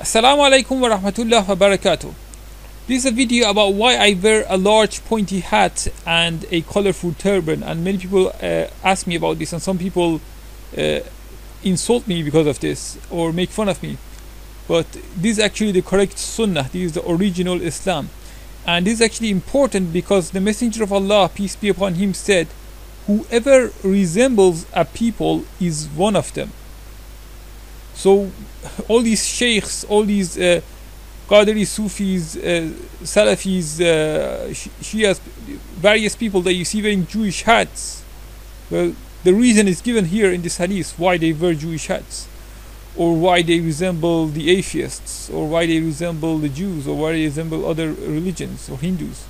Assalamu alaikum wa rahmatullah wa barakatuh. This is a video about why I wear a large pointy hat and a colorful turban, and many people ask me about this, and some people insult me because of this or make fun of me. But this is actually the correct sunnah. This is the original Islam, and this is actually important because the Messenger of Allah, peace be upon him, said whoever resembles a people is one of them. So all these sheikhs, all these Qadiri Sufis, Salafis, Shias, various people that you see wearing Jewish hats, well, the reason is given here in this hadith why they wear Jewish hats, or why they resemble the atheists, or why they resemble the Jews, or why they resemble other religions or Hindus.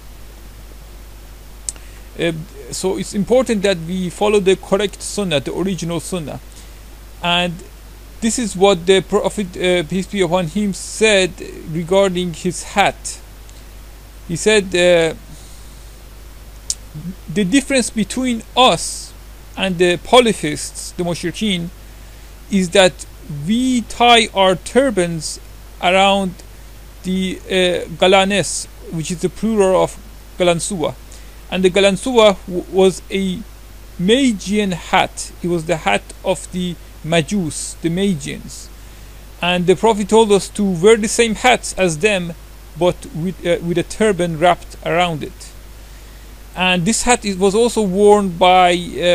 So it's important that we follow the correct sunnah, the original sunnah. And this is what the Prophet, peace be upon him, said regarding his hat. He said the difference between us and the polytheists, the mushrikeen, is that we tie our turbans around the galanes, which is the plural of galansuwa. And the galansuwa was a Magian hat. It was the hat of the Majus, the Magians, and the Prophet told us to wear the same hats as them, but with a turban wrapped around it. And this hat was also worn by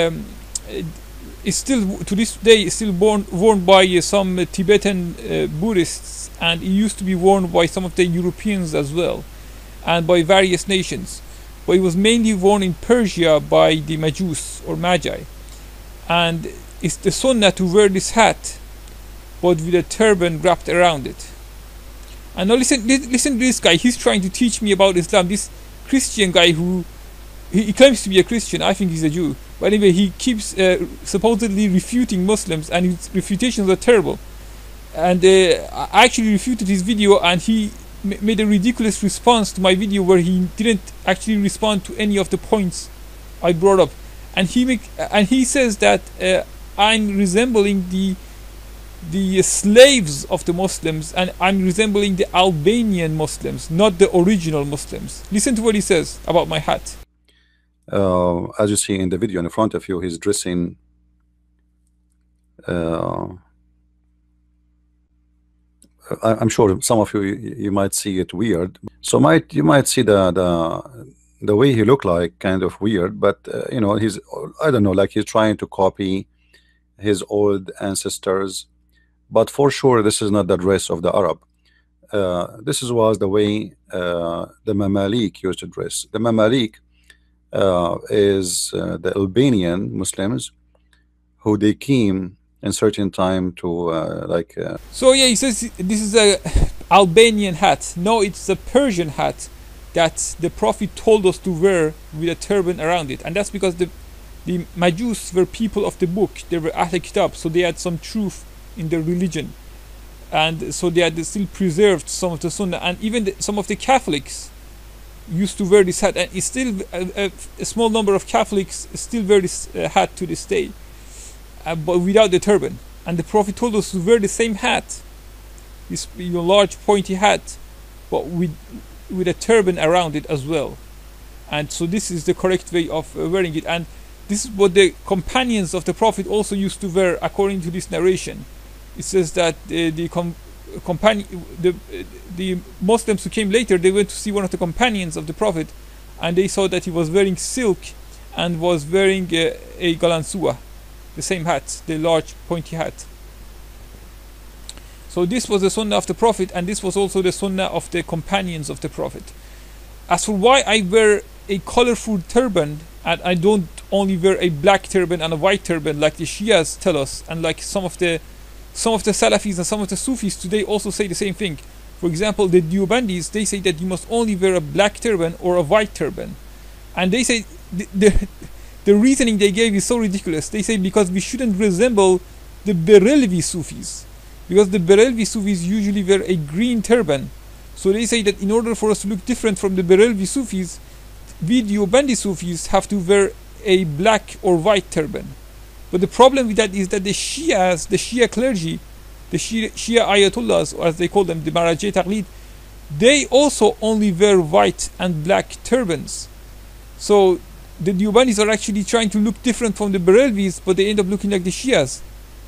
is still to this day still worn by some Tibetan Buddhists, and it used to be worn by some of the Europeans as well, and by various nations. But it was mainly worn in Persia by the Majus or Magi, and it's the sunnah to wear this hat but with a turban wrapped around it. And now listen to this guy. He's trying to teach me about Islam. This Christian guy who he claims to be a Christian. I think he's a Jew, but anyway, he keeps supposedly refuting Muslims, and his refutations are terrible. And I actually refuted his video, and he made a ridiculous response to my video where he didn't actually respond to any of the points I brought up. And he says that I'm resembling the slaves of the Muslims, and I'm resembling the Albanian Muslims, not the original Muslims. Listen to what he says about my hat. As you see in the video in front of you, he's dressing I'm sure some of you might see it weird. So you might see the way he looked like kind of weird, but you know, he's, I don't know, like he's trying to copy his old ancestors. But for sure this is not the dress of the Arab. This was the way the Mamalik used to dress. The Mamalik is the Albanian Muslims who they came in certain time to So yeah, he says this is a Albanian hat. No, it's a Persian hat that the Prophet told us to wear with a turban around it. And that's because the Majus were people of the book. They were Ahl Kitab, so they had some truth in their religion, and so they had still preserved some of the sunnah. And even some of the Catholics used to wear this hat, and it's still a small number of Catholics still wear this hat to this day, but without the turban. And the Prophet told us to wear the same hat, this large pointy hat, but with a turban around it as well. And so this is the correct way of wearing it, and this is what the companions of the Prophet also used to wear, according to this narration. It says that the Muslims who came later, they went to see one of the companions of the Prophet, and they saw that he was wearing silk and was wearing a galansuwa, the same hat, the large pointy hat. So this was the sunnah of the Prophet, and this was also the sunnah of the companions of the Prophet. As for why I wear a colorful turban, and I don't only wear a black turban and a white turban like the Shias tell us, and like some of the Salafis and some of the Sufis today also say the same thing. For example, the Deobandis, they say that you must only wear a black turban or a white turban, and they say the reasoning they gave is so ridiculous. They say because we shouldn't resemble the Barelvi Sufis, because the Barelvi Sufis usually wear a green turban. So they say that in order for us to look different from the Barelvi Sufis, we Deobandi Sufis have to wear a black or white turban. But the problem with that is that the Shia clergy, the Shia Ayatollahs, or as they call them, the Marajeh Taqlid, they also only wear white and black turbans. So the Deobandis are actually trying to look different from the Barelvis, but they end up looking like the Shias.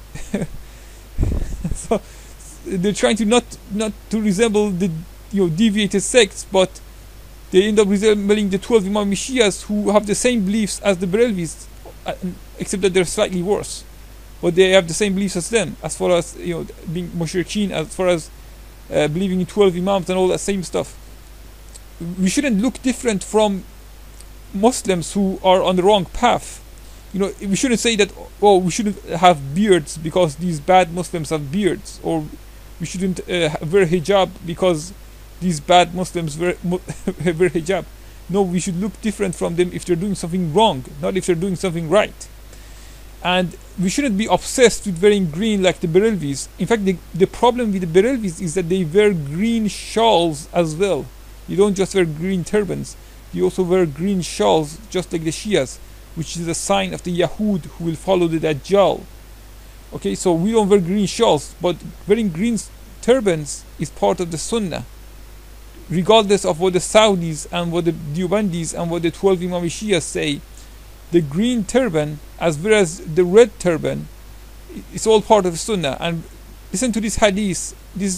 So they're trying to not to resemble the deviated sects, but they end up resembling the 12 Imam Shias, who have the same beliefs as the Barelvis, except that they're slightly worse. But they have the same beliefs as them, as far as being mushrikeen, as far as believing in 12 Imams and all that same stuff. We shouldn't look different from Muslims who are on the wrong path. We shouldn't say that, oh, we shouldn't have beards because these bad Muslims have beards, or we shouldn't wear hijab because these bad Muslims wear hijab. No, we should look different from them if they're doing something wrong, not if they're doing something right. And we shouldn't be obsessed with wearing green like the Barelvis. In fact, the problem with the Barelvis is that they wear green shawls as well. You don't just wear green turbans, you also wear green shawls, just like the Shias, which is a sign of the Yahud who will follow the Dajjal. Okay, so we don't wear green shawls, but wearing green turbans is part of the Sunnah, regardless of what the Saudis and what the Deobandis and what the 12 Imam Shias say. The green turban as well as the red turban, it's all part of the Sunnah. And listen to this hadith.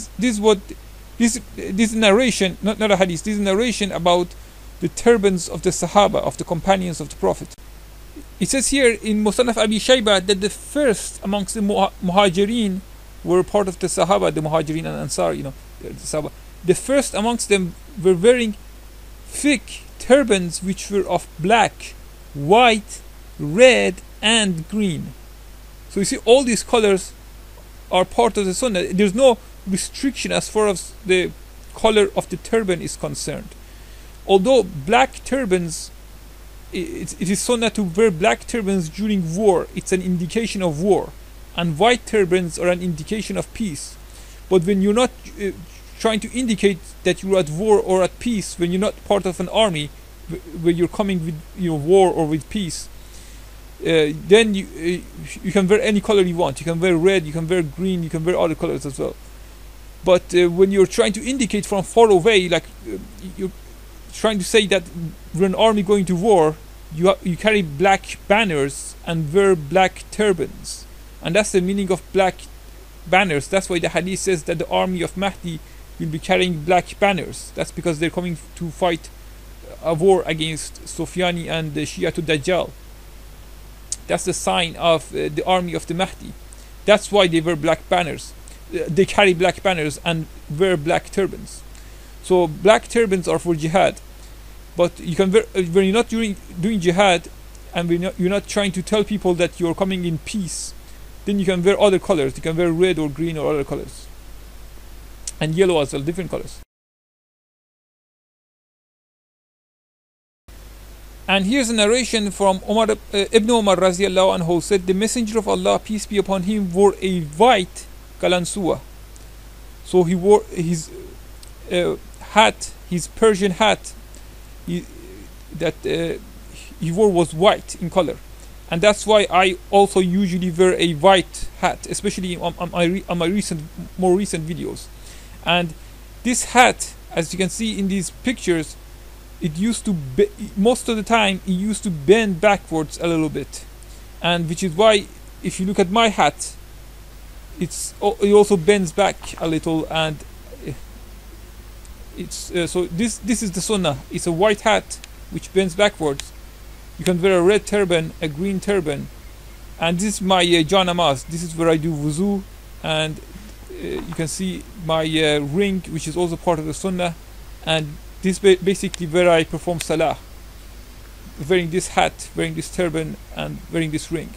This narration, not a hadith, this is narration about the turbans of the Sahaba, of the companions of the Prophet. It says here in Musannaf Abi Shaybah that the first amongst the Muhajirin were part of the Sahaba, the Muhajirin and Ansar, the Sahaba. The first amongst them were wearing thick turbans which were of black, white, red and green. So you see, all these colors are part of the Sunnah. There's no restriction as far as the color of the turban is concerned. Although black turbans, it is Sunnah to wear black turbans during war. It's an indication of war. And white turbans are an indication of peace. But when you're not trying to indicate that you're at war or at peace, when you're not part of an army, where you're coming with war or with peace, then you can wear any color you want. You can wear red, you can wear green, you can wear other colors as well. But when you're trying to indicate from far away, like you're trying to say that we're an army going to war, you carry black banners and wear black turbans, and that's the meaning of black banners. That's why the hadith says that the army of Mahdi will be carrying black banners. That's because they're coming to fight a war against Sufyani and the Shi'atul Dajjal. That's the sign of the army of the Mahdi. That's why they wear black banners. They carry black banners and wear black turbans. So black turbans are for jihad. But you can wear, when you're not doing jihad, and when you're not trying to tell people that you're coming in peace, then you can wear other colors. You can wear red or green or other colors, and yellow as well, different colors. And here's a narration from Ibn Umar radiallahu anhu, said the Messenger of Allah, peace be upon him, wore a white kalansua. So he wore his hat, his Persian hat that he wore was white in color. And that's why I also usually wear a white hat, especially on my more recent videos. And this hat, as you can see in these pictures, it used to most of the time it used to bend backwards a little bit, and which is why if you look at my hat, it also bends back a little, and it's so this is the Sunnah. It's a white hat which bends backwards. You can wear a red turban, a green turban, and this is my janamaz. This is where I do wuzu, and you can see my ring, which is also part of the Sunnah, and this basically where I perform salah, wearing this hat, wearing this turban, and wearing this ring.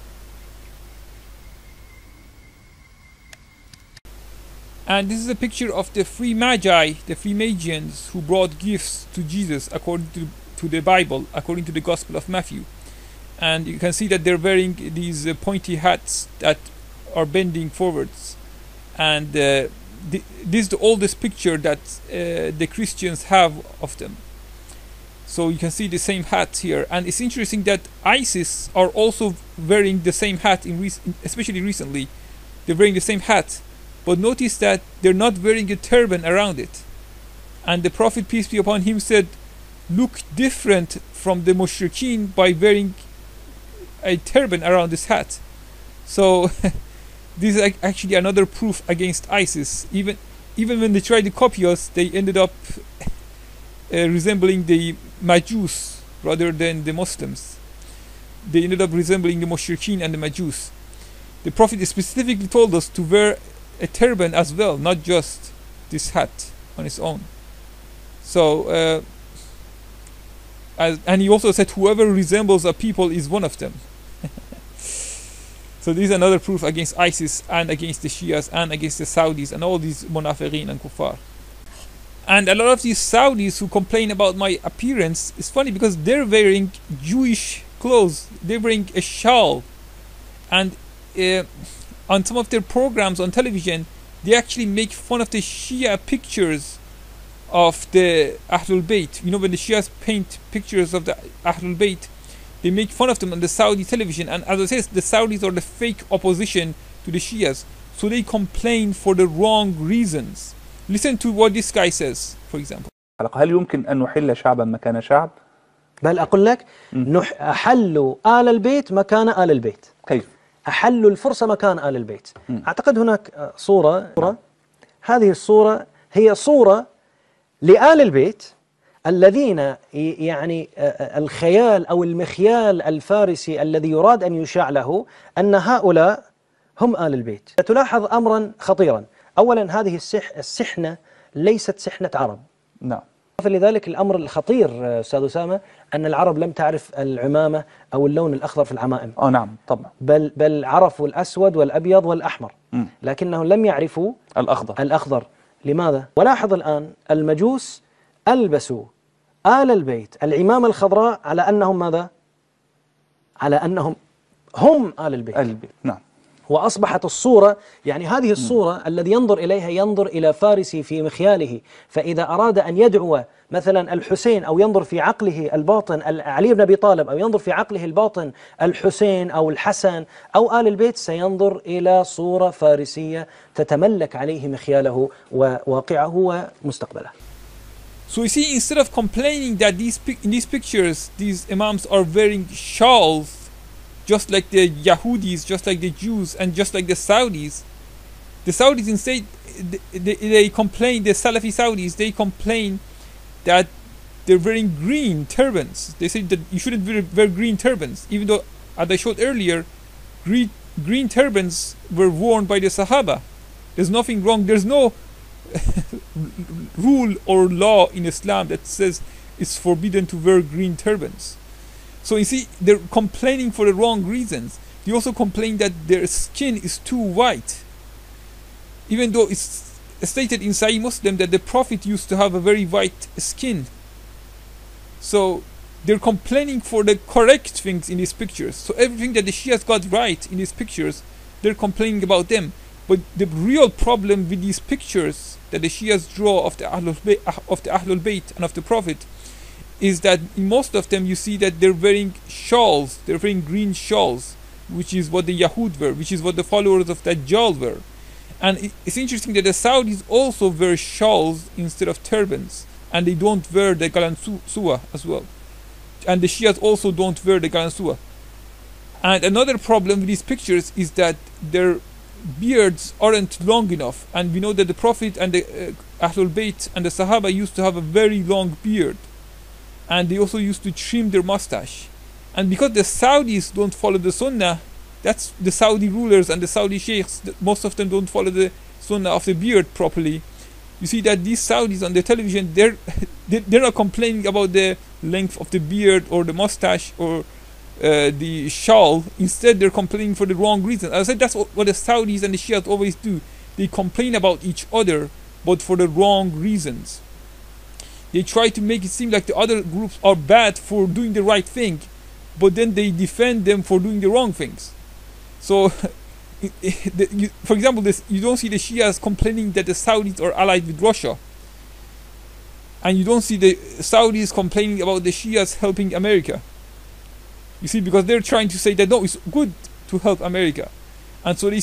And this is a picture of the three magi, the three magians who brought gifts to Jesus according to the Bible, according to the Gospel of Matthew. And you can see that they're wearing these pointy hats that are bending forwards. And this is the oldest picture that the Christians have of them. So you can see the same hat here. And it's interesting that ISIS are also wearing the same hat, especially recently. They're wearing the same hat, but notice that they're not wearing a turban around it. And the Prophet, peace be upon him, said, look different from the mushrikeen by wearing a turban around this hat. So this is actually another proof against ISIS. Even when they tried to copy us, they ended up resembling the Majus rather than the Muslims. They ended up resembling the mushrikeen and the Majus. The Prophet specifically told us to wear a turban as well, not just this hat on its own. So and he also said whoever resembles a people is one of them. So this is another proof against ISIS and against the Shias and against the Saudis and all these munafiqeen and kuffar. And a lot of these Saudis who complain about my appearance, it's funny because they're wearing Jewish clothes. They're wearing a shawl. And on some of their programs on television, they actually make fun of the Shia pictures of the Ahlul Bayt. You know, when the Shias paint pictures of the Ahlul Bayt, they make fun of them on the Saudi television. And as I said, the Saudis are the fake opposition to the Shias. So they complain for the wrong reasons. Listen to what this guy says, for example. هل يمكن أن نحل شعبا مكان شعب؟ بل أقول لك أحلوا آل البيت مكان آل البيت. كيف؟ أحلوا الفرصة مكان آل البيت. أعتقد هناك صورة. هذه الصورة هي صورة لآل البيت الذين يعني الخيال أو المخيال الفارسي الذي يراد أن يشاع له أن هؤلاء هم آل البيت. تلاحظ أمرا خطيرا. أولا هذه السحنة ليست سحنة عرب. نعم. فلذلك الأمر الخطير أستاذ أسامة أن العرب لم تعرف العمامة أو اللون الأخضر في العمائم. نعم طبعا. بل عرفوا الأسود والأبيض والأحمر. لكنهم لم يعرفوا الأخضر. لماذا؟ ولاحظ الآن المجوس ألبسوا آل البيت العمامة الخضراء على أنهم ماذا؟ على أنهم هم آل البيت. نعم. وأصبحت الصورة يعني هذه الصورة الذي ينظر إليها ينظر إلى فارسي في مخياله. فإذا أراد أن يدعو مثلا الحسين أو ينظر في عقله الباطن علي بن أبي طالب أو ينظر في عقله الباطن الحسين أو الحسن أو آل البيت سينظر إلى صورة فارسية تتملك عليه مخياله وواقعه ومستقبله. So you see, instead of complaining that in these pictures these imams are wearing shawls just like the Yahudis, just like the Jews, and just like the Saudis instead they complain, the Salafi Saudis, they complain that they're wearing green turbans. They say that you shouldn't wear green turbans, even though, as I showed earlier, green turbans were worn by the Sahaba. There's nothing wrong. There's no rule or law in Islam that says it's forbidden to wear green turbans. So you see, they're complaining for the wrong reasons. They also complain that their skin is too white, even though it's stated in Sahih Muslim that the Prophet used to have a very white skin. So they're complaining for the correct things in these pictures. So everything that the Shias got right in these pictures, they're complaining about them. But the real problem with these pictures that the Shias draw of the Ahlul Bayt and of the Prophet is that in most of them you see that they're wearing shawls, they're wearing green shawls, which is what the Yahud wear, which is what the followers of Dajjal wear. And it's interesting that the Saudis also wear shawls instead of turbans, and they don't wear the galansuwa as well. And the Shias also don't wear the galansuwa. And another problem with these pictures is that their beards aren't long enough, and we know that the Prophet and the Ahlul Bayt and the Sahaba used to have a very long beard, and they also used to trim their mustache. And because the Saudis don't follow the Sunnah, that's the Saudi rulers and the Saudi sheikhs, most of them don't follow the Sunnah of the beard properly. You see that these Saudis on the television, they're not complaining about the length of the beard or the mustache or the shawl. Instead, they're complaining for the wrong reason. As I said, that's what the Saudis and the Shias always do. They complain about each other, but for the wrong reasons. They try to make it seem like the other groups are bad for doing the right thing, but then they defend them for doing the wrong things. So, for example, you don't see the Shias complaining that the Saudis are allied with Russia. And you don't see the Saudis complaining about the Shias helping America. You see, because they're trying to say that no, it's good to help America. And so they say,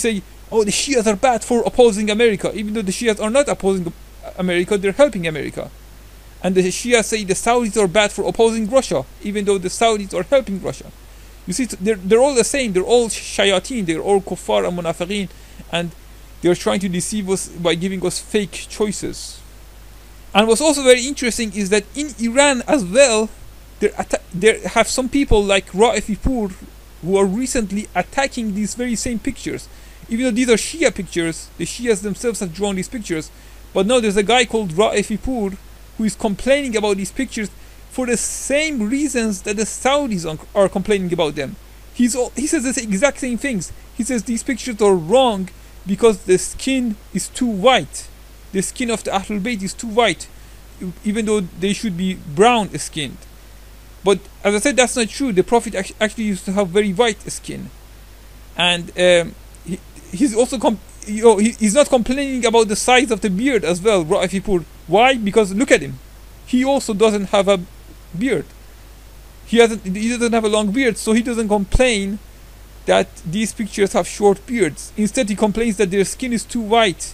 oh, the Shias are bad for opposing America, even though the Shias are not opposing America, they're helping America. And the Shias say the Saudis are bad for opposing Russia, even though the Saudis are helping Russia. You see, they're all the same. They're all shayateen. They're all kuffar and munafiqeen, and they're trying to deceive us by giving us fake choices. And what's also very interesting is that in Iran as well, there have some people like Ra'ifipur who are recently attacking these very same pictures. Even though these are Shia pictures, the Shias themselves have drawn these pictures. But now there's a guy called Ra'ifipur who is complaining about these pictures for the same reasons that the Saudis are complaining about them. He says the exact same things. He says these pictures are wrong because the skin is too white. The skin of the Ahlul Bayt is too white, even though they should be brown skinned. But as I said, that's not true. The Prophet actually used to have very white skin. And he's also he's not complaining about the size of the beard as well, Ra'ifipur. Why? Because look at him. He also doesn't have a beard. He doesn't have a long beard, so he doesn't complain that these pictures have short beards. Instead, he complains that their skin is too white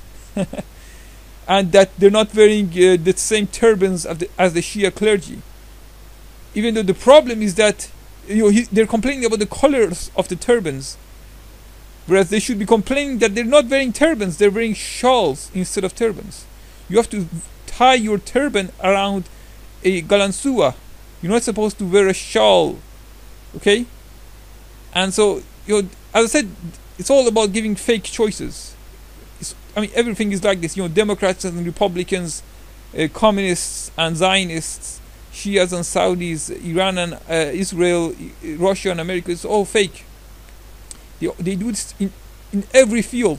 and that they're not wearing the same turbans as the Shia clergy. Even though the problem is that they're complaining about the colors of the turbans, whereas they should be complaining that they're not wearing turbans, they're wearing shawls instead of turbans. You have to tie your turban around a galansua. You're not supposed to wear a shawl, okay? And so, as I said, it's all about giving fake choices. Everything is like this. Democrats and Republicans, communists and Zionists, Shias and Saudis, Iran and Israel, Russia and America. It's all fake. They do this in every field.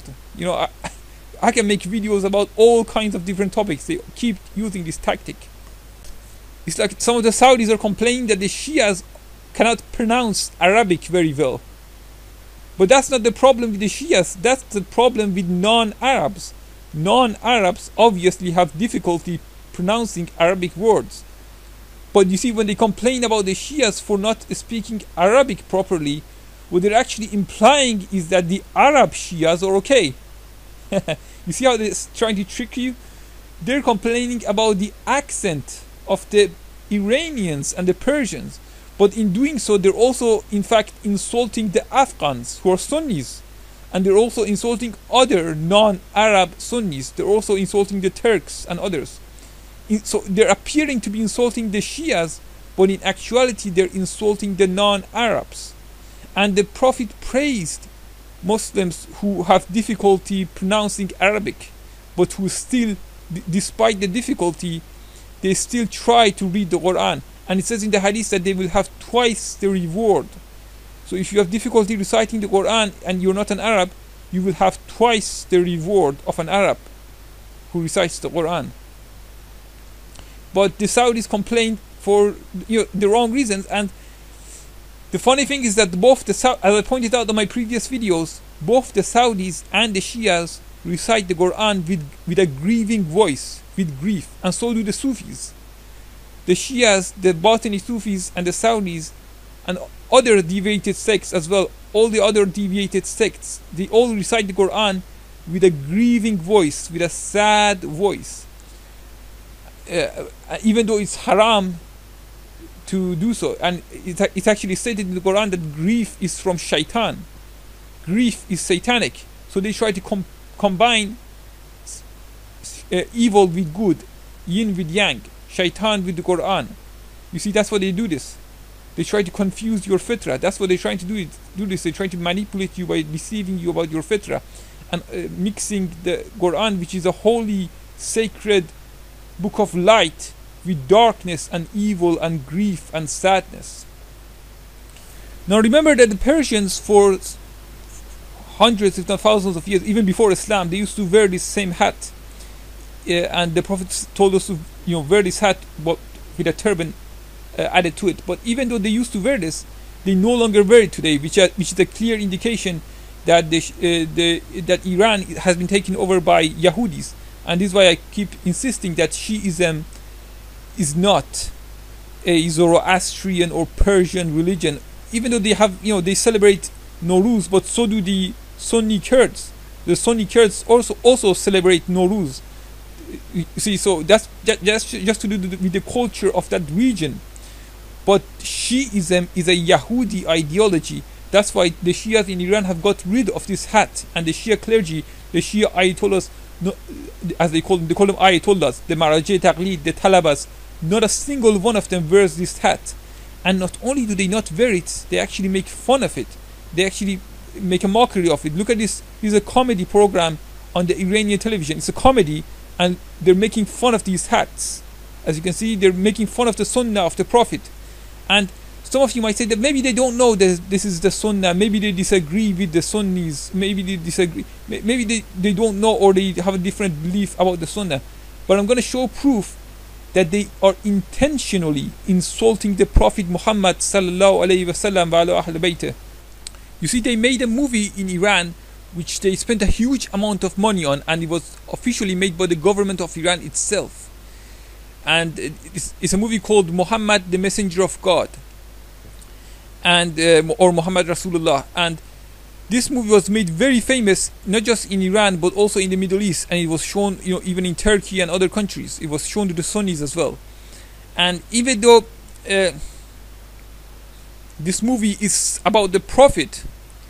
I can make videos about all kinds of different topics. They keep using this tactic. It's like some of the Saudis are complaining that the Shias cannot pronounce Arabic very well. But that's not the problem with the Shias. That's the problem with non-Arabs. Non-Arabs obviously have difficulty pronouncing Arabic words. But you see, when they complain about the Shias for not speaking Arabic properly, what they're actually implying is that the Arab Shias are okay. You see how they're trying to trick you? They're complaining about the accent of the Iranians and the Persians, but in doing so they're also in fact insulting the Afghans who are Sunnis, and they're also insulting other non-Arab Sunnis. They're also insulting the Turks and others. So they're appearing to be insulting the Shias, but in actuality they're insulting the non-Arabs. And the Prophet praised Muslims who have difficulty pronouncing Arabic, but who still, despite the difficulty, they still try to read the Quran. And it says in the hadith that they will have twice the reward. So if you have difficulty reciting the Quran and you're not an Arab, you will have twice the reward of an Arab who recites the Quran. But the Saudis complain for the wrong reasons. And the funny thing is that as I pointed out in my previous videos, both the Saudis and the Shias recite the Quran with a grieving voice, with grief, and so do the Sufis. The Shias, the Batini Sufis, and the Saudis, and other deviated sects as well, all the other deviated sects, they all recite the Quran with a grieving voice, with a sad voice. Even though it's haram to do so, and it's actually stated in the Quran that grief is from shaitan. Grief is satanic. So they try to combine evil with good, yin with yang, shaitan with the Quran. You see, that's why they do this. They try to confuse your fitrah. That's what they're trying to do this. They're trying to manipulate you by deceiving you about your fitrah, and mixing the Quran, which is a holy, sacred book of light, with darkness and evil and grief and sadness. Now remember that the Persians, for hundreds if not thousands of years, even before Islam, they used to wear this same hat, and the Prophet told us to wear this hat with a turban added to it. But even though they used to wear this, they no longer wear it today, which is a clear indication that that Iran has been taken over by Yahudis. And this is why I keep insisting that Shiism is not a Zoroastrian or Persian religion, even though they have they celebrate Nowruz, but so do the Sunni Kurds. The Sunni Kurds also celebrate Nowruz. You see, so that's just to do with the culture of that region. But Shiism is a Yahudi ideology. That's why the Shias in Iran have got rid of this hat, and the Shia clergy, the Shia Ayatollahs, as they call them Ayatollahs, the Maraji Taqlid, the Talabas, not a single one of them wears this hat. And not only do they not wear it, they actually make fun of it. They actually make a mockery of it. Look at this. This is a comedy program on the Iranian television. It's a comedy, and they're making fun of these hats. As you can see, they're making fun of the Sunnah of the Prophet. And some of you might say that maybe they don't know that this is the Sunnah. Maybe they disagree with the Sunnis. Maybe they disagree. Maybe they don't know, or they have a different belief about the Sunnah. But I'm going to show proof that they are intentionally insulting the Prophet Muhammad sallallahu alaihi wasallam wa ala ahl baytih. You see, they made a movie in Iran which they spent a huge amount of money on, and it was officially made by the government of Iran itself. And it's a movie called Muhammad the Messenger of God, and or Muhammad Rasulullah. And this movie was made very famous, not just in Iran but also in the Middle East, and it was shown, even in Turkey and other countries. It was shown to the Sunnis as well. And even though this movie is about the Prophet,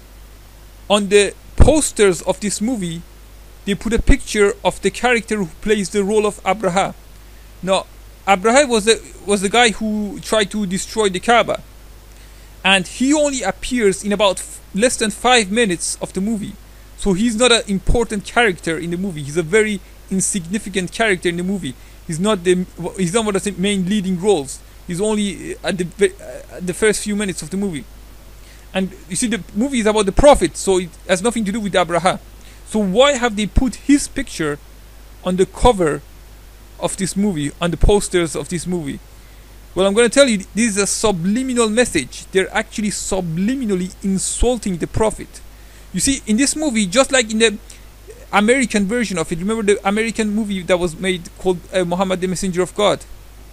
on the posters of this movie they put a picture of the character who plays the role of Abraha. Now, Abraha was the guy who tried to destroy the Kaaba, and he only appears in about less than 5 minutes of the movie. So he's not an important character in the movie. He's a very insignificant character in the movie. He's not one of the main leading roles. He's only at the first few minutes of the movie. And you see, the movie is about the Prophet, so it has nothing to do with Abraha. So why have they put his picture on the cover of this movie, on the posters of this movie? Well, I'm going to tell you, this is a subliminal message. They're actually subliminally insulting the Prophet. You see, in this movie, just like in the American version of it, remember the American movie that was made called Muhammad the Messenger of God?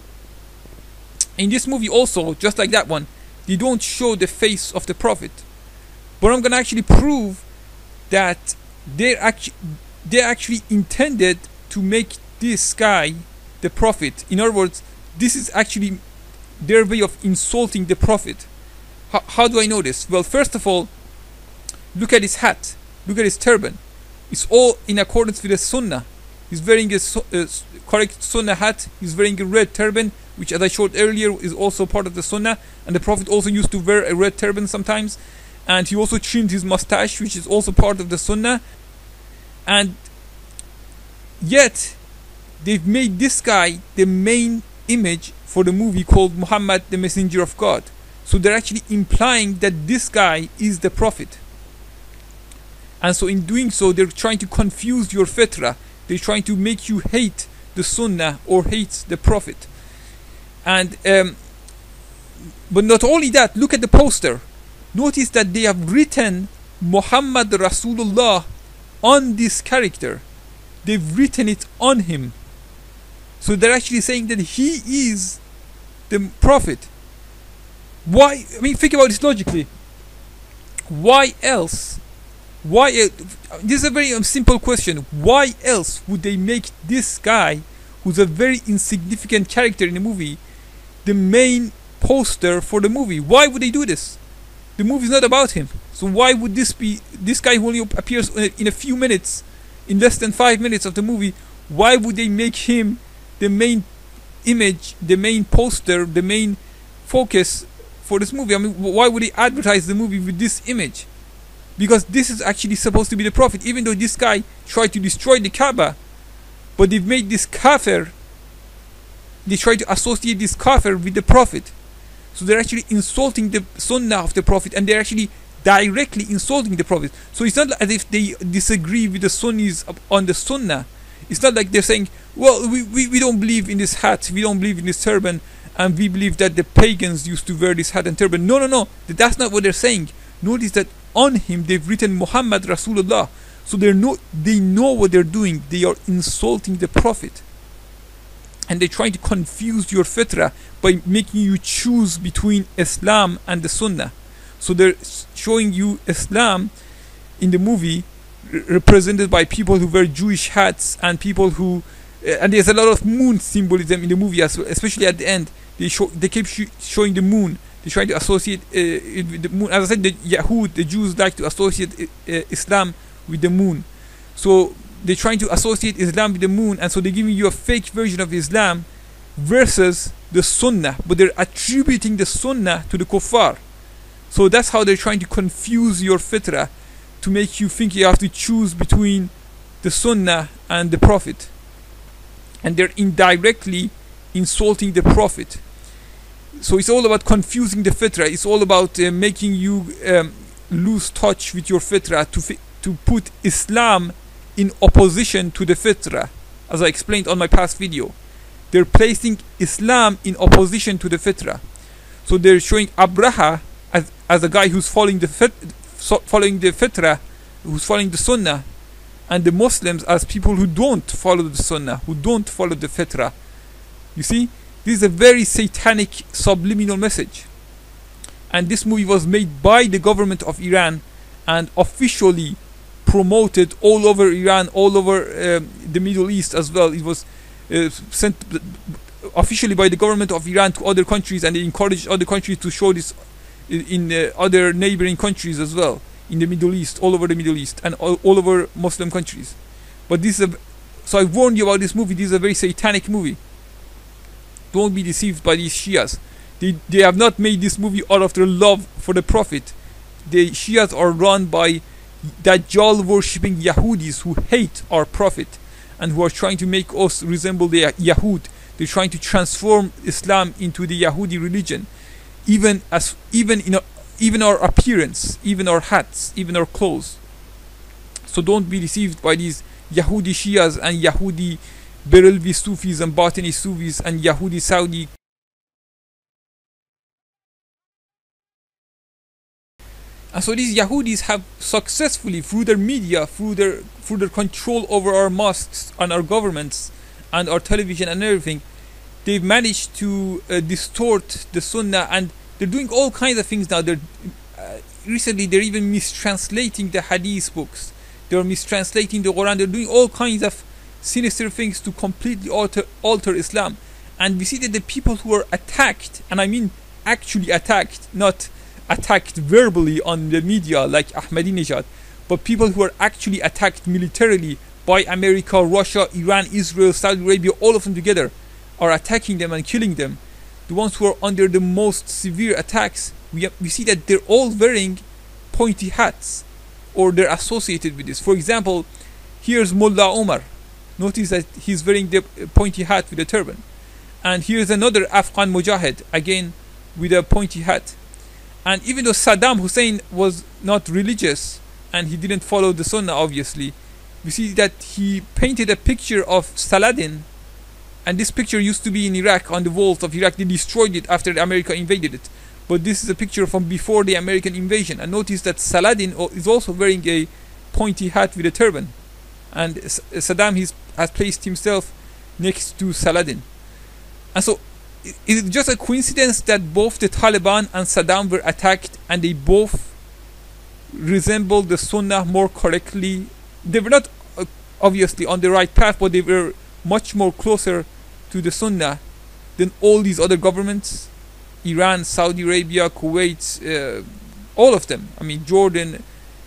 In this movie also, just like that one, they don't show the face of the Prophet. But I'm going to actually prove that they actually intended to make this guy the Prophet. In other words, this is actually their way of insulting the Prophet. How do I know this? Well, first of all, look at his hat. Look at his turban. It's all in accordance with the Sunnah. He's wearing a correct Sunnah hat. He's wearing a red turban, which, as I showed earlier, is also part of the Sunnah. And the Prophet also used to wear a red turban sometimes. And he also trimmed his mustache, which is also part of the Sunnah. And yet, they've made this guy the main image for the movie called Muhammad the Messenger of God. So they're actually implying that this guy is the Prophet. And so in doing so, they're trying to confuse your fitra. They're trying to make you hate the Sunnah or hate the Prophet. And but not only that, look at the poster. Notice that they have written Muhammad Rasulullah on this character. They've written it on him. So they're actually saying that he is the Prophet. Why? I mean, think about this logically. Why else? This is a very simple question. Why else would they make this guy, who's a very insignificant character in the movie, the main poster for the movie? Why would they do this? The movie is not about him. So why would this be this guy who only appears in a few minutes, in less than 5 minutes of the movie? Why would they make him the main image, the main poster, the main focus for this movie? I mean, why would they advertise the movie with this image? Because this is actually supposed to be the Prophet, even though this guy tried to destroy the Kaaba. But they've made this kafir, they try to associate this kafir with the Prophet. So they're actually insulting the Sunnah of the Prophet, and they're actually directly insulting the Prophet. So it's not as if they disagree with the Sunnis on the Sunnah. It's not like they're saying, well, we don't believe in this hat, we don't believe in this turban, and we believe that the pagans used to wear this hat and turban. No. That's not what they're saying. Notice that on him they've written Muhammad Rasulullah. So they know what they're doing. They are insulting the Prophet. And they're trying to confuse your fitra by making you choose between Islam and the Sunnah. So they're showing you Islam in the movie, represented by people who wear Jewish hats and people who and there's a lot of moon symbolism in the movie as well, especially at the end. They keep showing the moon. They try to associate it with the moon. As I said, the Yahud, the Jews, like to associate Islam with the moon. So they're trying to associate Islam with the moon, and so they're giving you a fake version of Islam versus the Sunnah, but they're attributing the Sunnah to the Kuffar. So that's how they're trying to confuse your fitrah, to make you think you have to choose between the Sunnah and the Prophet. And they're indirectly insulting the Prophet. So it's all about confusing the fitrah. It's all about making you lose touch with your fitrah, to put Islam in opposition to the fitrah, as I explained on my past video. They're placing Islam in opposition to the fitrah. So they're showing Abraha as a guy who's following the fitrah, who's following the Sunnah, and the Muslims as people who don't follow the Sunnah, who don't follow the fitrah. You see, this is a very satanic subliminal message. And this movie was made by the government of Iran and officially promoted all over Iran, all over the Middle East as well. It was sent officially by the government of Iran to other countries, and they encouraged other countries to show this in other neighboring countries as well, in the Middle East, all over the Middle East, and all over Muslim countries. But this is so I warned you about this movie. This is a very satanic movie. Don't be deceived by these Shias. They have not made this movie out of their love for the Prophet. The Shias are run by Dajjal worshipping Yahudis who hate our Prophet and who are trying to make us resemble the Yahud. They're trying to transform Islam into the Yahudi religion, even our appearance, even our hats, even our clothes. So don't be deceived by these Yahudi Shias and Yahudi Berelvi Sufis and Batini Sufis and Yahudi Saudi. And so these Yahudis have successfully, through their media, through their control over our mosques and our governments and our television and everything, they've managed to distort the Sunnah, and they're doing all kinds of things now. Recently they're even mistranslating the Hadith books. They're mistranslating the Quran. They're doing all kinds of sinister things to completely alter Islam. And we see that the people who are attacked, and I mean actually attacked, not attacked verbally on the media like Ahmadinejad, but people who are actually attacked militarily by America, Russia, Iran, Israel, Saudi Arabia, all of them together are attacking them and killing them. The ones who are under the most severe attacks, we see that they're all wearing pointy hats, or they're associated with this. For example, here's Mullah Omar. Notice that he's wearing the pointy hat with a turban. And here's another Afghan Mujahid, again with a pointy hat. And even though Saddam Hussein was not religious and he didn't follow the Sunnah, obviously, we see that he painted a picture of Saladin, and this picture used to be in Iraq, on the walls of Iraq. They destroyed it after America invaded it, but this is a picture from before the American invasion. And notice that Saladin is also wearing a pointy hat with a turban, and Saddam has placed himself next to Saladin. And so is it just a coincidence that both the Taliban and Saddam were attacked and they both resembled the Sunnah more correctly? They were not obviously on the right path, but they were much more closer to the Sunnah than all these other governments. Iran, Saudi Arabia, Kuwait, all of them. I mean, Jordan.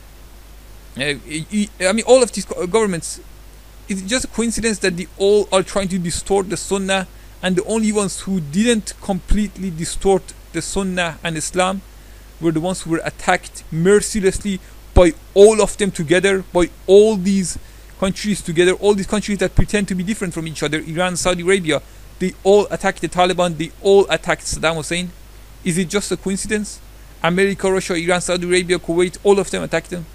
I mean, all of these governments. It's just a coincidence that they all are trying to distort the Sunnah, and the only ones who didn't completely distort the Sunnah and Islam were the ones who were attacked mercilessly by all of them together, by all these countries together, all these countries that pretend to be different from each other. Iran, Saudi Arabia, they all attacked the Taliban, they all attacked Saddam Hussein. Is it just a coincidence? America, Russia, Iran, Saudi Arabia, Kuwait, all of them attacked them.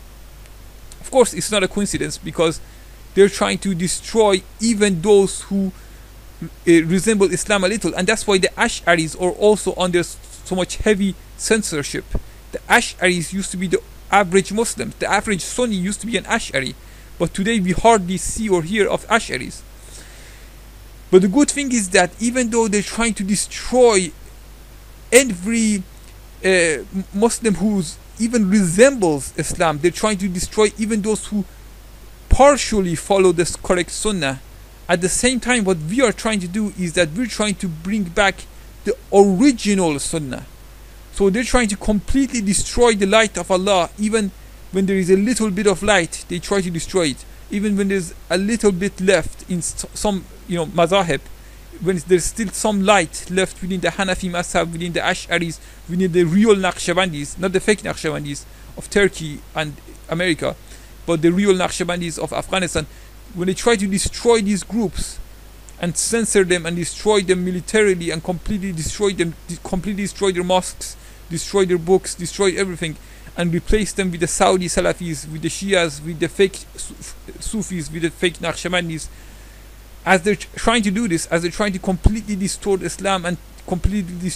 Of course it's not a coincidence, because they're trying to destroy even those who resemble Islam a little, and that's why the Ash'aris are also under so much heavy censorship. The Ash'aris used to be the average Muslims. The average Sunni used to be an Ash'ari, but today we hardly see or hear of Ash'aris. But the good thing is that even though they're trying to destroy every Muslim who even resembles Islam. They're trying to destroy even those who partially follow this correct sunnah. At the same time, what we are trying to do is that we're trying to bring back the original sunnah. So they're trying to completely destroy the light of Allah. Even when there is a little bit of light, they try to destroy it. Even when there's a little bit left in some mazahib, when there's still some light left within the Hanafi Mazhab, within the Ash'aris, within the real Naqshbandis, not the fake Naqshbandis of Turkey and America, but the real Naqshbandis of Afghanistan, when they try to destroy these groups and censor them and destroy them militarily and completely destroy them, completely destroy their mosques, destroy their books, destroy everything, and replace them with the Saudi Salafis, with the Shias, with the fake Sufis, with the fake Naqshbandis. As they're trying to do this, as they're trying to completely distort Islam and completely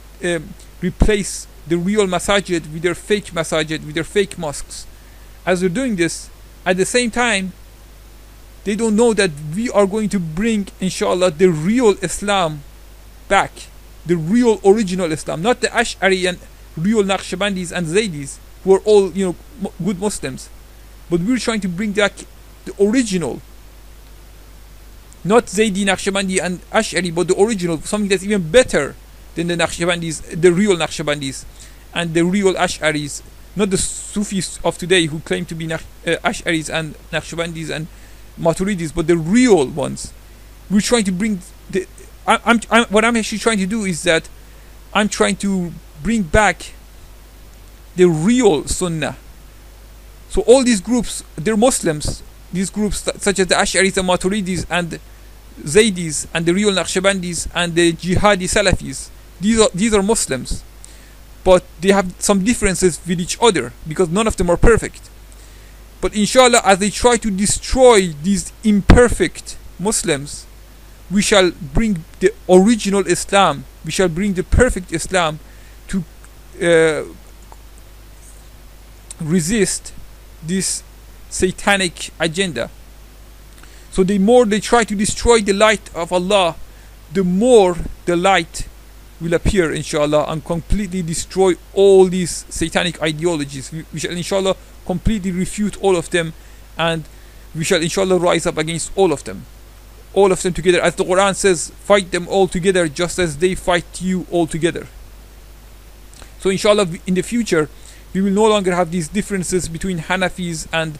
replace the real masajid with their fake masajid, with their fake mosques, as they're doing this, at the same time, they don't know that we are going to bring, inshallah, the real Islam back, the real original Islam, not the Ash'ari and real Naqshbandis and Zaydis, who are all good Muslims, but we're trying to bring back the original, not Zaydi, Naqshbandi and Ash'ari, but the original, something that's even better than the Naqshbandis, the real Naqshbandis and the real Ash'aris, not the Sufis of today who claim to be Ash'aris and Naqshbandis and Maturidis, but the real ones. We're trying to bring the what I'm actually trying to do is that I'm trying to bring back the real Sunnah. So all these groups, they're Muslims. These groups such as the Ash'aris and Maturidis and Zaydis and the real Naqshbandis and the Jihadi Salafis, these are Muslims, but they have some differences with each other because none of them are perfect. But inshallah, as they try to destroy these imperfect Muslims, we shall bring the original Islam, we shall bring the perfect Islam to resist this satanic agenda. So the more they try to destroy the light of Allah, the more the light will appear, inshallah, and completely destroy all these satanic ideologies. We shall inshallah completely refute all of them, and we shall inshallah rise up against all of them together. As the Quran says, fight them all together just as they fight you all together. So inshallah in the future we will no longer have these differences between Hanafis and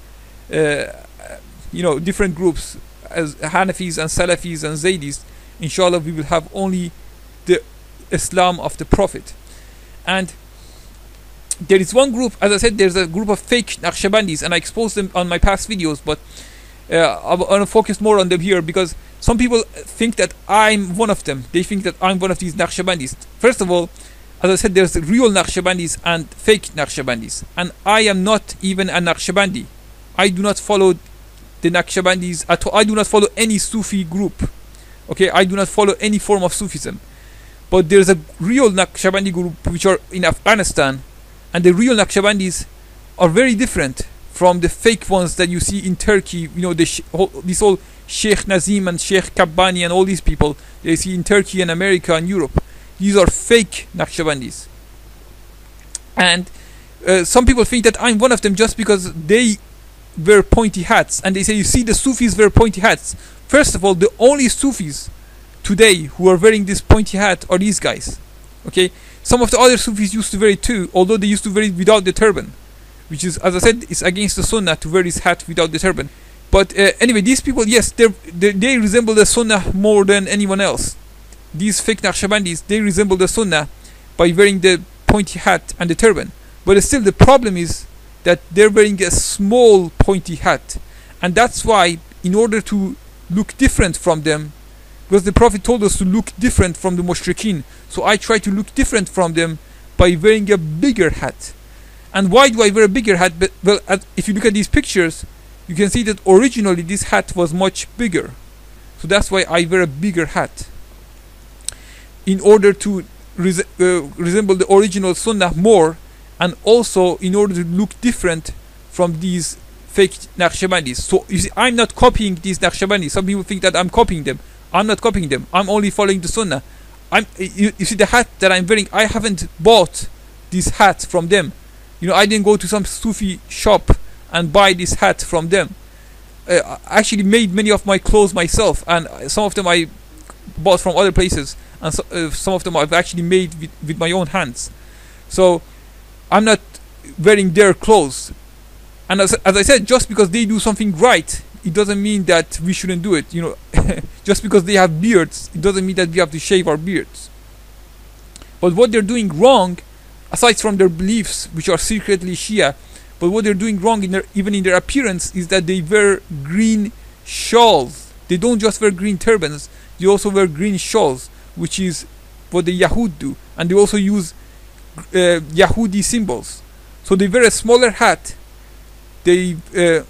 different groups as Hanafis and Salafis and Zaydis. Inshallah we will have only the Islam of the Prophet. And there is one group, as I said, there's a group of fake Naqshbandis, and I exposed them on my past videos, but I want to focus more on them here because some people think that I'm one of them. They think that I'm one of these Naqshbandis. First of all, as I said, there's real Naqshbandis and fake Naqshbandis, and I am not even a Naqshbandi. I do not follow the Naqshbandis at all. I do not follow any Sufi group. Okay, I do not follow any form of Sufism. But there's a real Naqshbandi group which are in Afghanistan, and the real Naqshbandis are very different from the fake ones that you see in Turkey. These all Sheikh Nazim and Sheikh Kabbani and all these people they see in Turkey and America and Europe. These are fake Naqshbandis. And some people think that I'm one of them just because they wear pointy hats, and they say, you see, the Sufis wear pointy hats. First of all, the only Sufis today who are wearing this pointy hat are these guys. Okay, some of the other Sufis used to wear it too, although they used to wear it without the turban, which is, as I said, it's against the Sunnah to wear his hat without the turban. But anyway, these people, yes, they resemble the Sunnah more than anyone else. These fake Naqshbandis, they resemble the Sunnah by wearing the pointy hat and the turban. But still, the problem is that they're wearing a small pointy hat, and that's why, in order to look different from them, because the Prophet told us to look different from the mushrikeen, so I try to look different from them by wearing a bigger hat. And why do I wear a bigger hat? Well, if you look at these pictures, you can see that originally this hat was much bigger, so that's why I wear a bigger hat, in order to resemble the original Sunnah more, and also in order to look different from these fake Naqshbandis. So you see, I'm not copying these Naqshbandis. Some people think that I'm copying them. I'm not copying them. I'm only following the Sunnah. You see the hat that I'm wearing, I haven't bought this hat from them. I didn't go to some Sufi shop and buy this hat from them. I actually made many of my clothes myself, and some of them I bought from other places, and some of them I've actually made with my own hands. So I'm not wearing their clothes. And as I said, just because they do something right, it doesn't mean that we shouldn't do it. Just because they have beards, it doesn't mean that we have to shave our beards. But what they're doing wrong, aside from their beliefs, which are secretly Shia, but what they're doing wrong even in their appearance is that they wear green shawls. They don't just wear green turbans, they also wear green shawls, which is what the Yahud do. And they also use Yahudi symbols. So they wear a smaller hat, they wear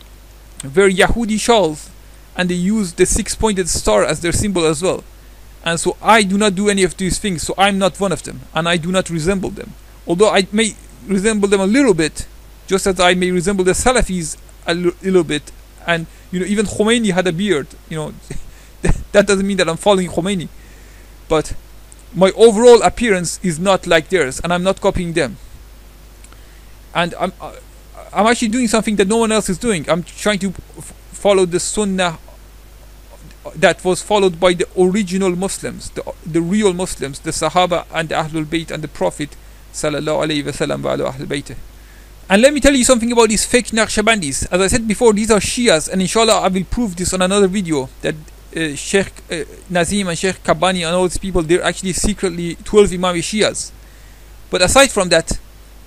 Yahudi shawls, and they use the 6-pointed star as their symbol as well. And so I do not do any of these things, so I'm not one of them, and I do not resemble them. Although I may resemble them a little bit, just as I may resemble the Salafis a little bit. And even Khomeini had a beard. That doesn't mean that I'm following Khomeini, but my overall appearance is not like theirs, and I'm not copying them. And I'm actually doing something that no one else is doing. I'm trying to follow the Sunnah that was followed by the original Muslims, the real Muslims, the Sahaba and the Ahlul Bayt and the Prophet sallallahu alaihi wasallam wa ala Ahlul Bayt. And let me tell you something about these fake Naqshbandis. As I said before, these are Shias, and inshallah I will prove this on another video, that Sheikh Nazim and Sheikh Kabbani and all these people, they're actually secretly 12 Imami Shias. But aside from that,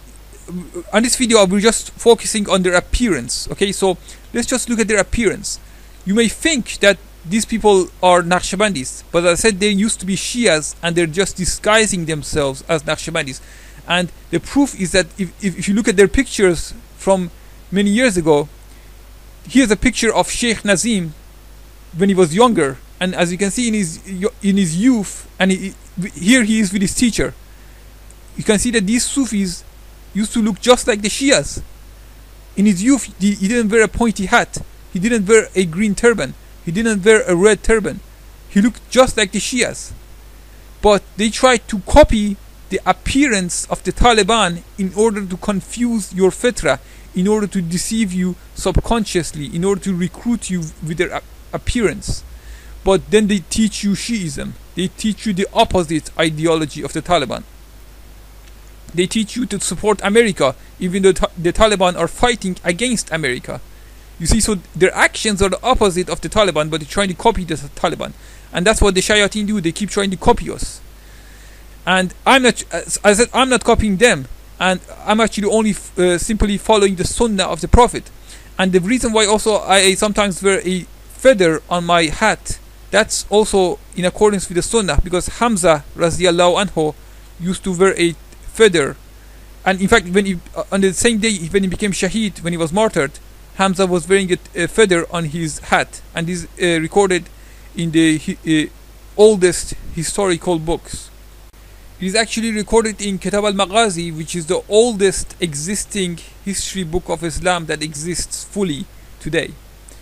on this video we're just focusing on their appearance. Okay, so let's just look at their appearance. You may think that these people are Naqshbandis, but as I said, they used to be Shias, and they're just disguising themselves as Naqshbandis. And the proof is that if you look at their pictures from many years ago, here's a picture of Sheikh Nazim when he was younger, and as you can see in his youth, and here he is with his teacher. You can see that these Sufis used to look just like the Shias. In his youth, he didn't wear a pointy hat, he didn't wear a green turban, he didn't wear a red turban. He looked just like the Shias. But they tried to copy the appearance of the Taliban in order to confuse your fitra, in order to deceive you subconsciously, in order to recruit you with their appearance. But then they teach you Shiism. They teach you the opposite ideology of the Taliban. They teach you to support America, even though the Taliban are fighting against America. You see, so their actions are the opposite of the Taliban, but they're trying to copy the Taliban. And that's what the Shayateen do. They keep trying to copy us. And I'm not, as I said, I'm not copying them. And I'm actually only simply following the Sunnah of the Prophet. And the reason why also I sometimes wear a feather on my hat, that's also in accordance with the Sunnah, because Hamza radiallahu anhu used to wear a feather. And in fact, when on the same day when he became Shaheed, when he was martyred, Hamza was wearing a feather on his hat, and this is recorded in the oldest historical books. It is actually recorded in Kitab al-Maghazi, which is the oldest existing history book of Islam that exists fully today.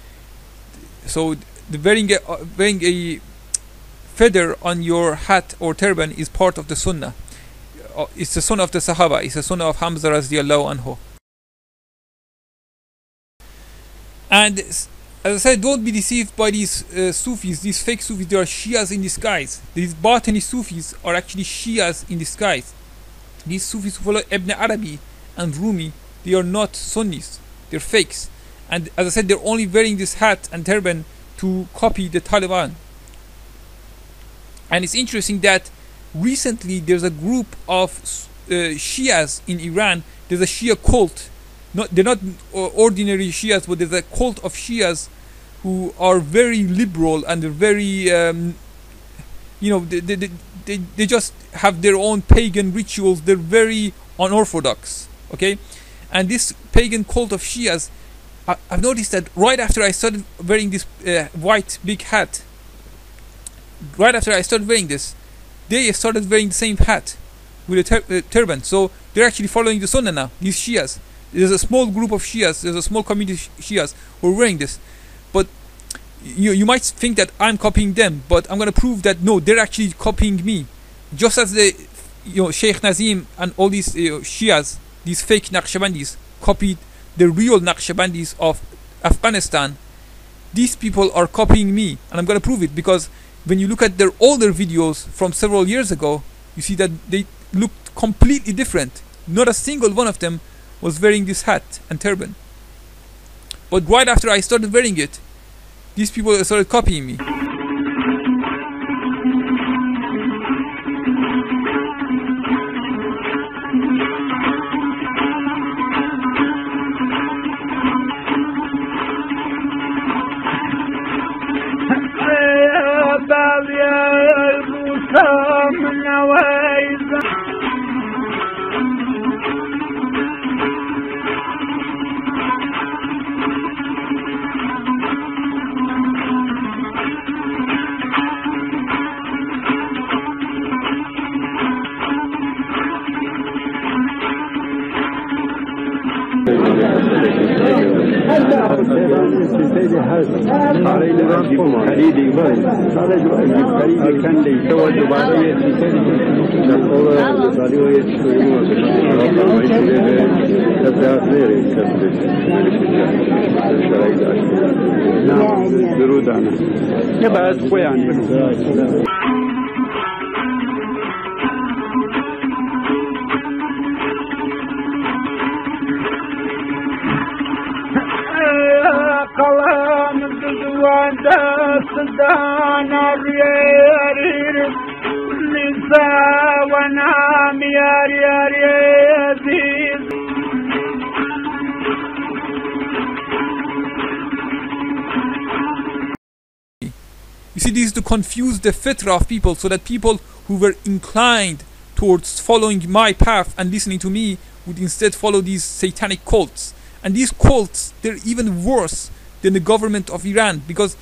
So wearing a feather on your hat or turban is part of the Sunnah. It's the Sunnah of the Sahaba. It's the Sunnah of Hamza radiallahu anhu. And as I said, don't be deceived by these Sufis, these fake Sufis. They are Shias in disguise. These Batini Sufis are actually Shias in disguise. These Sufis who follow Ibn Arabi and Rumi, they are not Sunnis. They're fakes. And as I said, they're only wearing this hat and turban to copy the Taliban. And it's interesting that recently there's a group of Shias in Iran. There's a Shia cult. They're not ordinary Shias, but there's a cult of Shias who are very liberal, and they're very, they just have their own pagan rituals. They're very unorthodox, okay? And this pagan cult of Shias, I've noticed that right after I started wearing this white big hat, right after I started wearing this, they started wearing the same hat with a turban. So they're actually following the Sunnah now, these Shias. There's a small group of Shias, there's a small community of Shias who are wearing this. But you might think that I'm copying them, but I'm going to prove that no, they're actually copying me. Just as the Sheikh Nazim and all these Shias, these fake Naqshbandis, copied the real Naqshbandis of Afghanistan. These people are copying me, and I'm going to prove it, because when you look at their older videos from several years ago, you see that they looked completely different. Not a single one of them was wearing this hat and turban. But right after I started wearing it, these people started copying me. You see, this is to confuse the fitra of people, so that people who were inclined towards following my path and listening to me would instead follow these satanic cults. And these cults, they're even worse than the government of Iran, because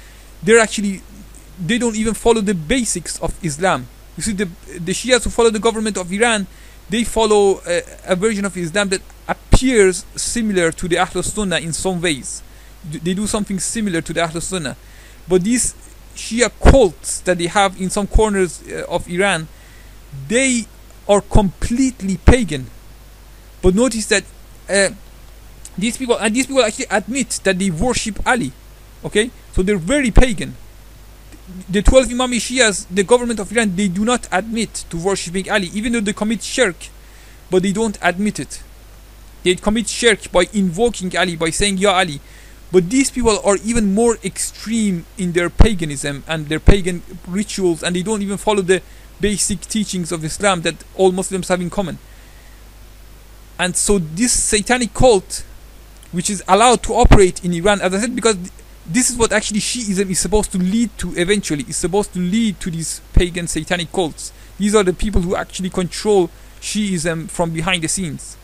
they don't even follow the basics of Islam. You see, the Shias who follow the government of Iran, they follow a version of Islam that appears similar to the Ahlul Sunnah in some ways. They do something similar to the Ahlul Sunnah. But these Shia cults that they have in some corners of Iran, they are completely pagan. But notice that these people actually admit that they worship Ali. Okay, so they're very pagan. The 12 Imami Shias, the government of Iran, they do not admit to worshipping Ali, even though they commit shirk, but they don't admit it. They commit shirk by invoking Ali, by saying Ya Ali. But these people are even more extreme in their paganism and their pagan rituals, and they don't even follow the basic teachings of Islam that all Muslims have in common. And so this satanic cult, which is allowed to operate in Iran, as I said, because this is what actually Shiism is supposed to lead to eventually. It's supposed to lead to these pagan satanic cults. These are the people who actually control Shiism from behind the scenes.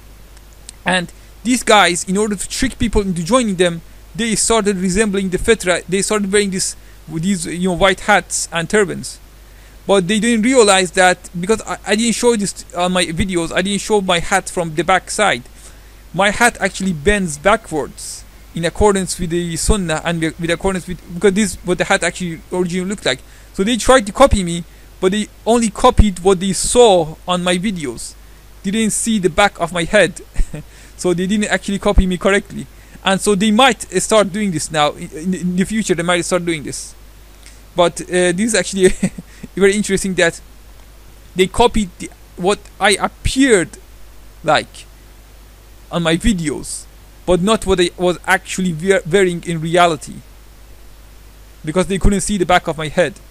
And these guys, in order to trick people into joining them, they started resembling the fitra. They started wearing these white hats and turbans. But they didn't realize that, because I didn't show this on my videos, I didn't show my hat from the back side. My hat actually bends backwards in accordance with the Sunnah and with accordance with, because this is what the hat actually originally looked like. So they tried to copy me, but they only copied what they saw on my videos. They didn't see the back of my head. So they didn't actually copy me correctly. And so they might start doing this now. In the future, they might start doing this. But this is actually very interesting that they copied what I appeared like on my videos, but not what I was actually wearing in reality, because they couldn't see the back of my head.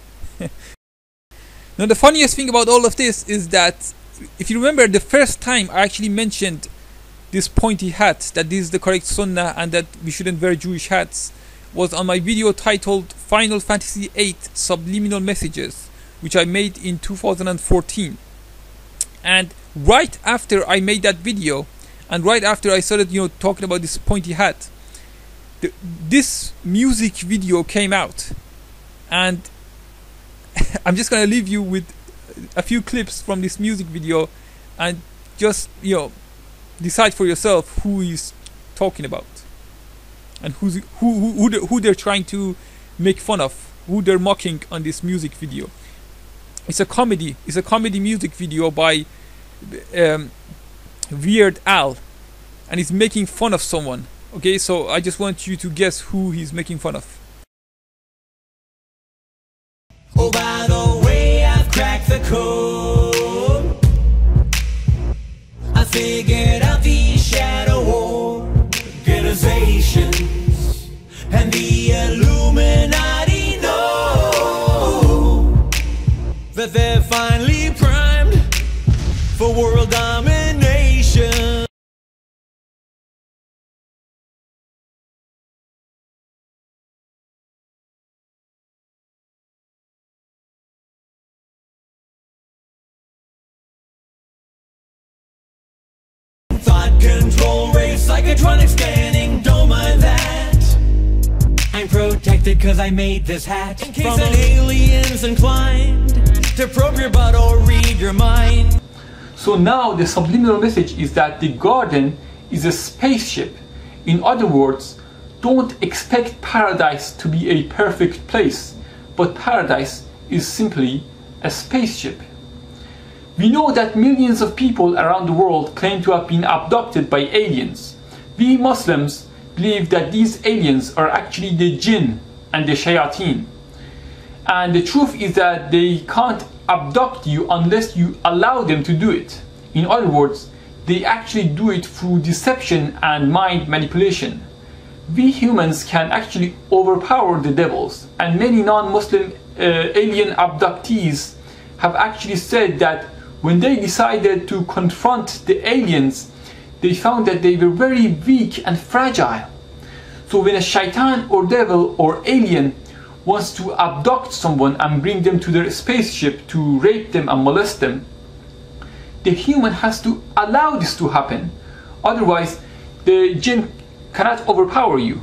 Now the funniest thing about all of this is that, if you remember, the first time I actually mentioned this pointy hat, that this is the correct Sunnah and that we shouldn't wear Jewish hats, was on my video titled Final Fantasy VIII Subliminal Messages, which I made in 2014. And right after I made that video, and right after I started talking about this pointy hat, this music video came out. And I'm just gonna leave you with a few clips from this music video, and just decide for yourself who he's talking about, and who they're trying to make fun of, who they're mocking on this music video. It's a comedy. It's a comedy music video by Weird Al, and he's making fun of someone. Okay, so I just want you to guess who he's making fun of. Oh, by the way, I've cracked the code. I figured out these shadow organizations, and the Illuminati know that they're finally primed for world domination. Thought control, race, psychotronic scanning, don't mind that. I'm protected cause I made this hat. In case an alien's inclined to probe your butt or read your mind. So now the subliminal message is that the garden is a spaceship. In other words, don't expect paradise to be a perfect place, but paradise is simply a spaceship. We know that millions of people around the world claim to have been abducted by aliens. We Muslims believe that these aliens are actually the jinn and the shayateen. And the truth is that they can't abduct you unless you allow them to do it. In other words, they actually do it through deception and mind manipulation. We humans can actually overpower the devils, and many non-Muslim alien abductees have actually said that when they decided to confront the aliens, they found that they were very weak and fragile. So when a shaitan or devil or alien wants to abduct someone and bring them to their spaceship to rape them and molest them, the human has to allow this to happen. Otherwise, the jinn cannot overpower you.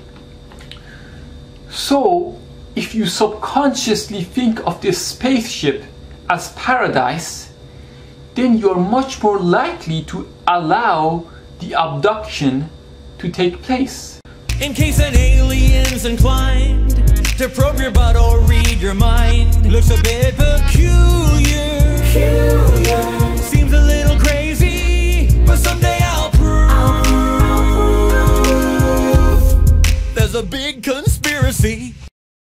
So, if you subconsciously think of this spaceship as paradise, then you're much more likely to allow the abduction to take place. In case an alien's inclined to probe your butt or read your mind, looks a bit peculiar. Seems a little crazy, but someday I'll prove there's a big conspiracy.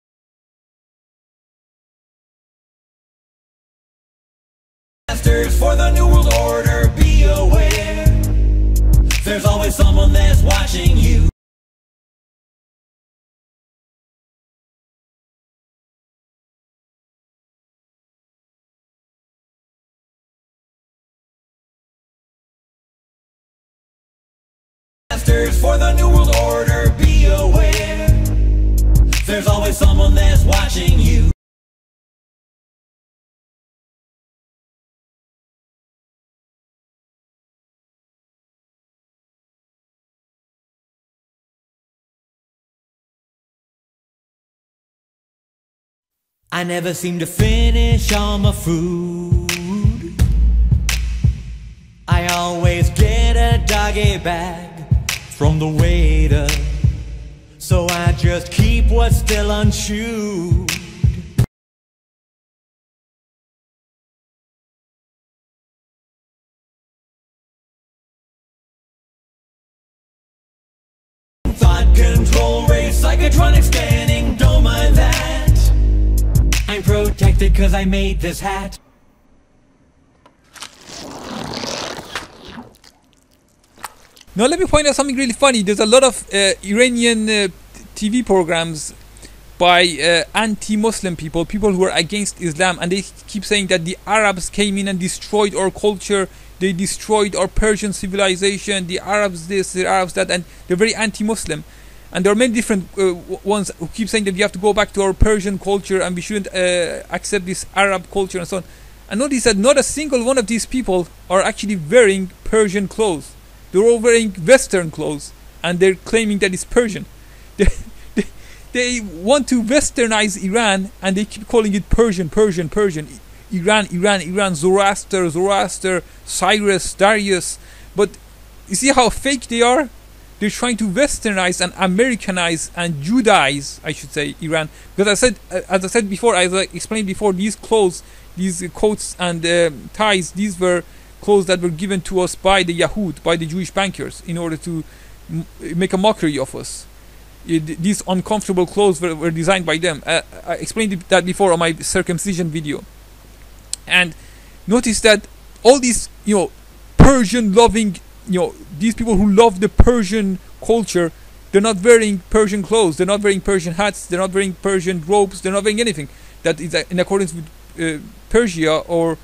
For the new world order, be aware, there's always someone that's watching you. For the new world order, be aware, there's always someone that's watching you. I never seem to finish all my food. I always get a doggy bag from the waiter, so I just keep what's still unchewed. Thought control, race, psychotronic scanning, don't mind that. I'm protected cause I made this hat. Now let me point out something really funny. There's a lot of Iranian TV programs by anti-Muslim people who are against Islam, and they keep saying that the Arabs came in and destroyed our culture, they destroyed our Persian civilization, the Arabs this, the Arabs that, and they're very anti-Muslim. And there are many different ones who keep saying that we have to go back to our Persian culture and we shouldn't accept this Arab culture and so on. And notice that not a single one of these people are actually wearing Persian clothes. They're all wearing Western clothes, and they're claiming that it's Persian. They want to westernize Iran, and they keep calling it Persian. Iran, Zoroaster, Cyrus, Darius. But you see how fake they are? they're trying to westernize and Americanize and Judaize, I should say, Iran. Because as I said before, as I explained before, these clothes, these coats and ties, these were clothes that were given to us by the Yahud, by the Jewish bankers, in order to make a mockery of us. These uncomfortable clothes were designed by them. I explained that before on my circumcision video. And notice that all these, Persian loving, these people who love the Persian culture, they're not wearing Persian clothes, they're not wearing Persian hats, they're not wearing Persian robes, they're not wearing anything that is in accordance with Persia or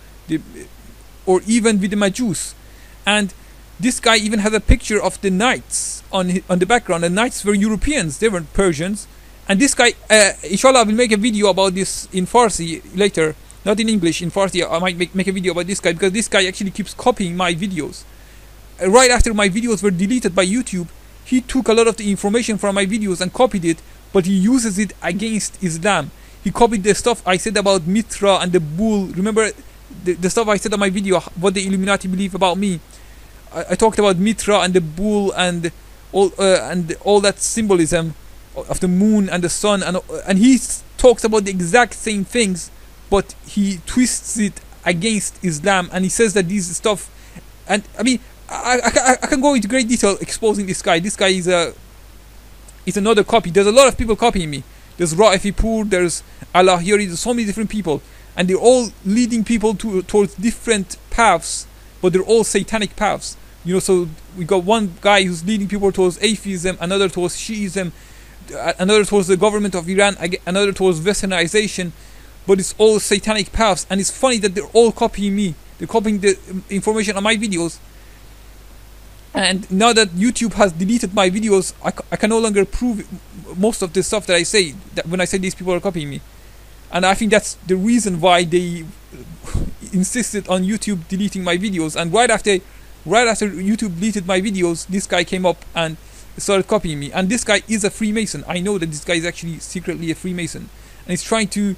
even with the Majus. And this guy even has a picture of the knights on the background. The knights were Europeans, they weren't Persians. And this guy, inshallah, I will make a video about this in Farsi later, not in English, in Farsi. I might make a video about this guy, because this guy actually keeps copying my videos. Right after my videos were deleted by YouTube, he took a lot of the information from my videos and copied it, but he uses it against Islam. He copied the stuff I said about Mitra and the bull. Remember the stuff I said on my video, what the Illuminati believe about me. I talked about Mitra and the bull and all that symbolism of the moon and the sun, and he talks about the exact same things, but he twists it against Islam, and he says that these stuff. And I mean, I can go into great detail exposing this guy. This guy is another copy. There's a lot of people copying me. There's Ra'ifipur, there's Alahiri, there's so many different people, and they're all leading people towards different paths, but they're all satanic paths. So we got one guy who's leading people towards atheism, another towards Shiism, another towards the government of Iran, another towards westernization, but it's all satanic paths. And it's funny that they're all copying me. They're copying the information on my videos. And now that YouTube has deleted my videos, I can no longer prove most of the stuff that I say, that when I say these people are copying me. And I think that's the reason why they insisted on YouTube deleting my videos. And right after YouTube deleted my videos, this guy came up and started copying me. And this guy is a Freemason. I know that this guy is actually secretly a Freemason, and he's trying to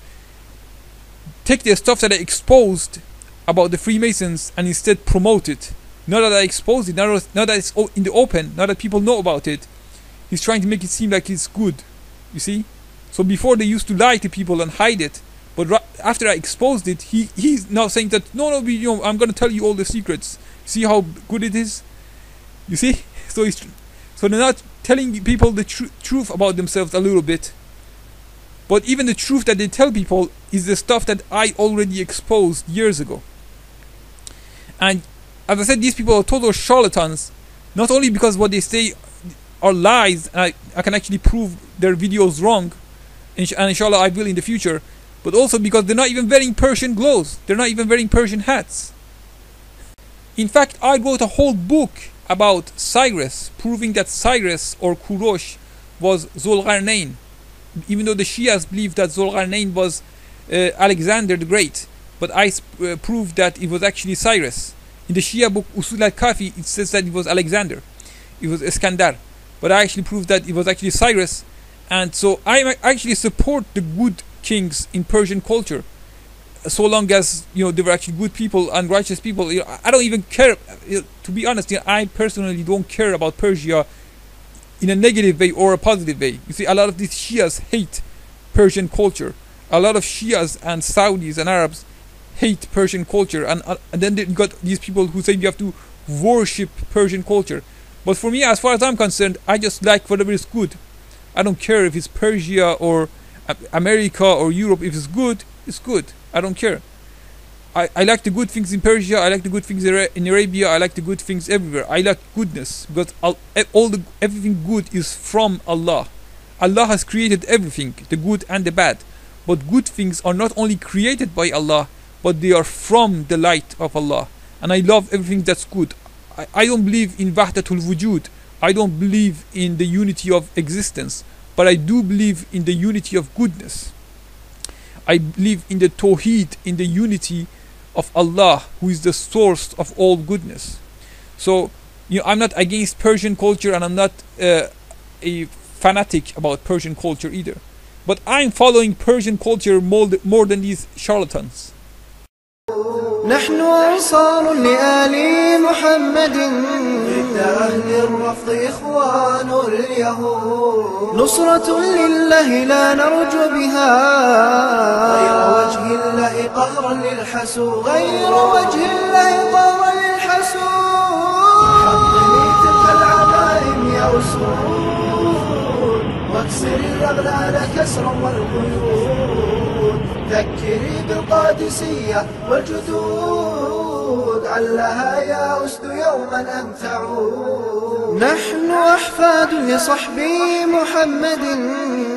take the stuff that I exposed about the Freemasons and instead promote it. Now that I exposed it, now that it's in the open, now that people know about it, he's trying to make it seem like it's good. You see? So before they used to lie to people and hide it, but after I exposed it, he's now saying that no, I'm going to tell you all the secrets. See how good it is? You see? So they're not telling people the truth about themselves a little bit. But even the truth that they tell people is the stuff that I already exposed years ago. And as I said, these people are total charlatans. Not only because what they say are lies, and I can actually prove their videos wrong, and inshallah I will in the future, but also because they're not even wearing Persian clothes. They're not even wearing Persian hats. In fact, I wrote a whole book about Cyrus, proving that Cyrus or Kurosh was Zulqarnain, even though the Shias believe that Zulqarnain was Alexander the Great, but I proved that it was actually Cyrus. In the Shia book Usul al-Kafi, it says that it was Alexander, it was Iskandar, but I actually proved that it was actually Cyrus. And so I actually support the good kings in Persian culture, so long as they were actually good people and righteous people. I don't even care, to be honest. I personally don't care about Persia in a negative way or a positive way. You see, a lot of these Shias hate Persian culture. A lot of Shias and Saudis and Arabs hate Persian culture, and then you got these people who say you have to worship Persian culture. But for me, as far as I'm concerned, I just like whatever is good. I don't care if it's Persia or America or Europe. If it's good, it's good. I don't care. I like the good things in Persia. I like the good things in Arabia. I like the good things everywhere. I like goodness, because everything good is from Allah. Allah has created everything, the good and the bad. But good things are not only created by Allah, but they are from the light of Allah. And I love everything that's good. I don't believe in Wahdatul Wujud. I don't believe in the unity of existence, but I do believe in the unity of goodness. I believe in the Tawheed, in the unity of Allah, who is the source of all goodness. So, I'm not against Persian culture, and I'm not a fanatic about Persian culture either. But I'm following Persian culture more than these charlatans. نحن أنصار لآل محمد أهل الرفض إخوان اليهود. نصرة لله لا نرجو بها غير وجه الله قهرا للحسود، غير وجه الله قهرا للحسود. حطمي تلك العمائم يا أسود، واكسر الأغلال كسرا والقيود. ذكري بالقادسية والجدود، علها يا أسد يوما أن تعود. نحن أحفاد لصحب محمد